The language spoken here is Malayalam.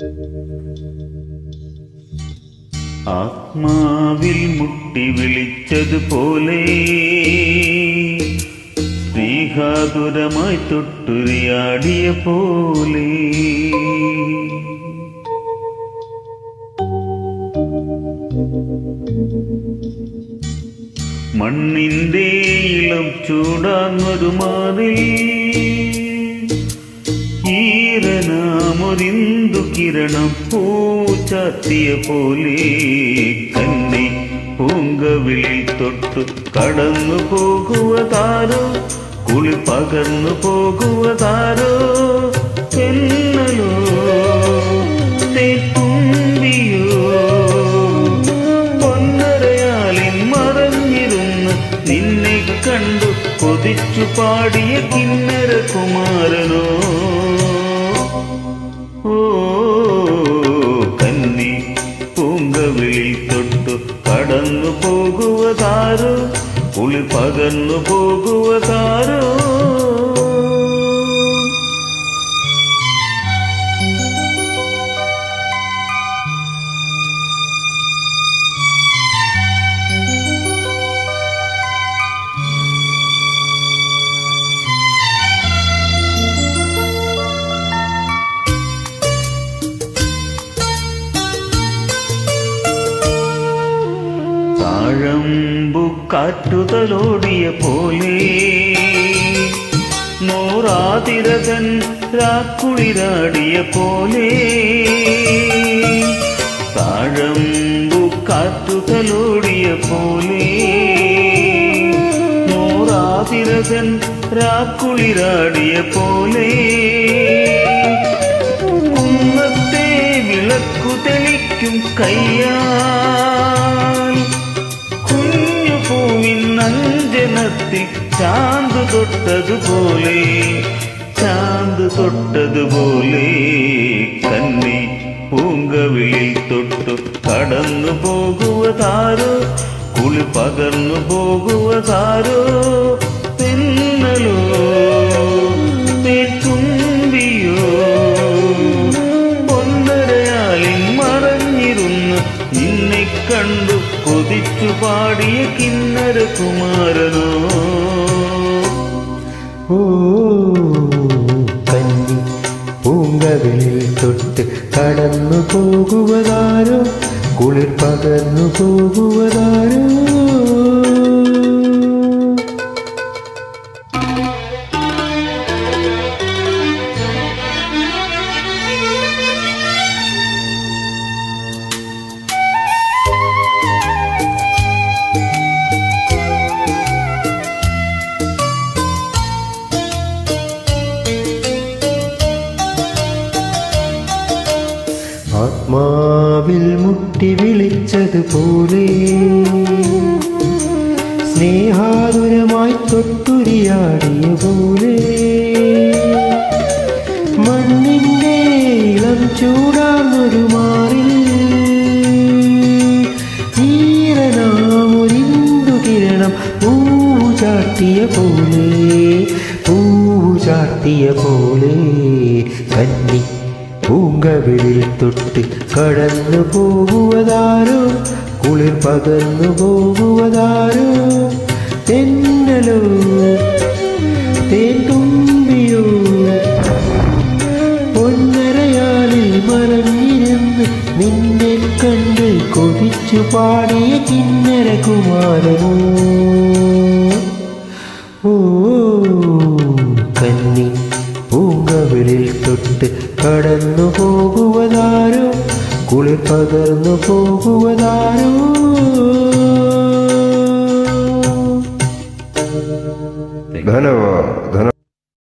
ആത്മാവിൽ മുട്ടി വിളിച്ചതുപോലെ സ്നേഹാതുരമായി തൊട്ടുരിയാടിയ പോലെ മണ്ണിന്റെ ഇളം ചൂടാർന്നൊരു മാറിൽ ഈരനാമൊരിന്തു കിരണം പൂച്ചാത്തിയ പോലെ കന്നി പൂങ്കവിളിൽ തൊട്ടു കടന്നു പോകുവതാരോ കുളി പകർന്നു പോകുവതാരോ എന്നലോ തേത്തുമ്പിയോ പൊന്നരയാലിൻ മറഞ്ഞിരുന്ന് നിന്നെ കണ്ടു കൊതിച്ചു പാടിയ കിന്നര കുമാരനോ ഓ കന്നി പൂങ്കവിളിൽ തൊട്ടു കടന്നു പോകുവതാരോ കുളി പകർന്നു പോകുവതാരോ താഴമ്പു കാറ്റുതലോടിയ പോലെ നോറാതിരകൻ രാക്കുളിരാടിയ പോലെ താഴമ്പു കാറ്റുതലോടിയ പോലെ നോറാതിരകൻ രാക്കുളിരാടിയ പോലെ കുന്നത്തെ വിളക്കു തെളിക്കും കയ്യാൽ അഞ്ജനത്തിൽ ചാന്ത് തൊട്ടതുപോലെ കന്നി പൂങ്കവിളിൽ തൊട്ടു കടന്നു പോകുവതാരോ കുളി പകർന്നു പോകുവതാരോ തെന്നലോ തേത്തുമ്പിയോ പൊന്നരയാലിൻ മറഞ്ഞിരുന്ന് നിന്നെ കണ്ടു കൊതിച്ചു പാടിയ കിന്നര കുമാരനോ ഓ കന്നി പൂങ്കവിളിൽ തൊട്ട് കടന്നു പോകുവതാരോ കുളിർ പകർന്നു പോകുവതാരോ ആത്മാവിൽ മുട്ടി വിളിച്ചതുപോലെ സ്നേഹാതുരമായി തൊട്ടുരിയാടിയ പോലെ മണ്ണിൻ്റെ ഇളം ചൂടാർന്നൊരു മാറിൽ ഈരനാമൊരിന്തു കിരണം പൂചാട്ടിയ പോലെ കന്നി പൂങ്കവിളിൽ തൊട്ട് കടന്നു പോകുവതാരോ കുളിർ പകർന്നു പോകുവതാരോ തെന്നലോ തേത്തുമ്പിയോ പൊന്നരയാലിൽ മറഞ്ഞിരുന്ന് നിന്നെ കണ്ട് കൊതിച്ചു പാടിയ കിന്നര കുമാരനോ ഓ കന്നി പൂങ്കവിളിൽ തൊട്ട് കടന്നു പോകുവതാരോ കുളിർ പകർന്നു പോകുവതാരോ